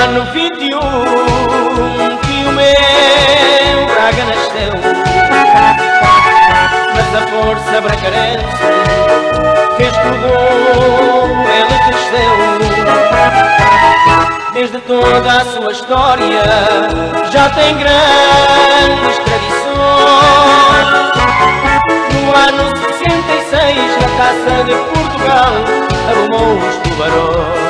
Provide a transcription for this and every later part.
ano 21 que o meu Braga nasceu, mas a força bracarense que estudou, ele cresceu. Desde toda a sua história já tem grandes tradições. No ano 66, na Taça de Portugal, arrumou os tubarões.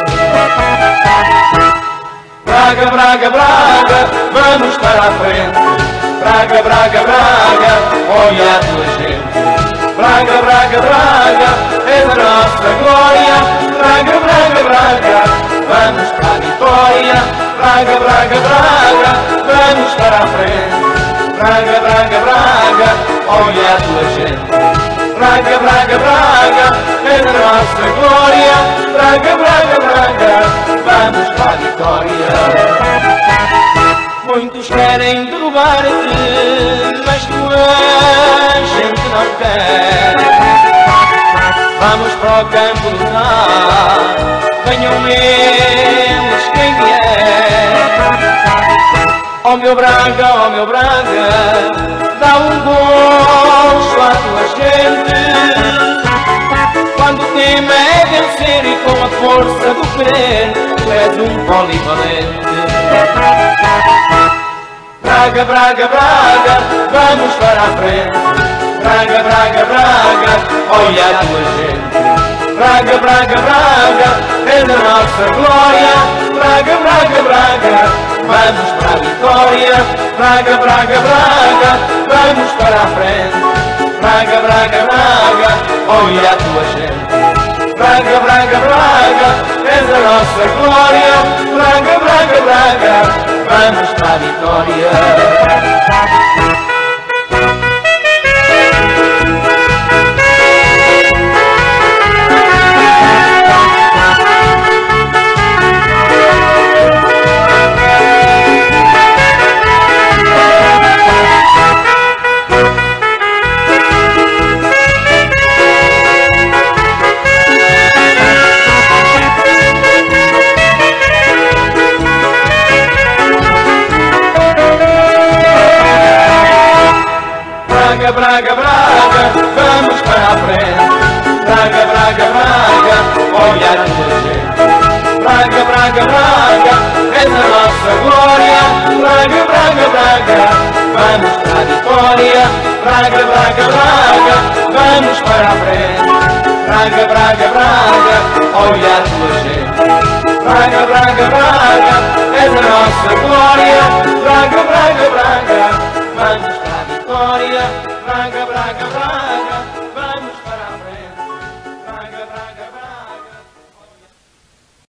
Braga, Braga, Braga, vamos para a frente. Braga, Braga, Braga, olha a tua gente. Braga, Braga, Braga, és a nossa glória. Braga, Braga, Braga, vamos para a vitória. Braga, Braga, Braga, vamos para a frente. Braga, Braga, Braga, olha a tua gente. Braga, Braga, Braga, és a nossa glória. Braga, Braga, Braga, vamos para a vitória. Muitos querem derrubar-te, mas tua gente não quer. Vamos para o campo lutar, venham eles quem vier. Ó meu Braga, dá um gosto à tua gente. Quando o tema é vencer e com a força do querer, tu és um polivalente. Braga, Braga, Braga, vamos para a frente. Braga, Braga, Braga, olha a tua gente. Braga, Braga, Braga, és a nossa glória. Braga, Braga, Braga, vamos para a vitória. Braga, Braga, Braga, vamos para a frente. Braga, Braga, Braga, olha a tua gente. Braga, Braga, Braga, és a nossa glória. Braga, Braga, Braga, vamos para a vitória. Braga, Braga, Braga, vamos para a frente. Braga, Braga, Braga, olha a tua gente. Braga, Braga, Braga, és a nossa glória. Braga, Braga, Braga, vamos para a vitória. Braga, Braga, Braga, vamos para a frente. Braga, Braga, Braga, olha a tua gente. Braga, Braga, Braga, és a nossa glória. Braga, Braga, Braga, vamos para a vitória. Braga, Braga, Braga.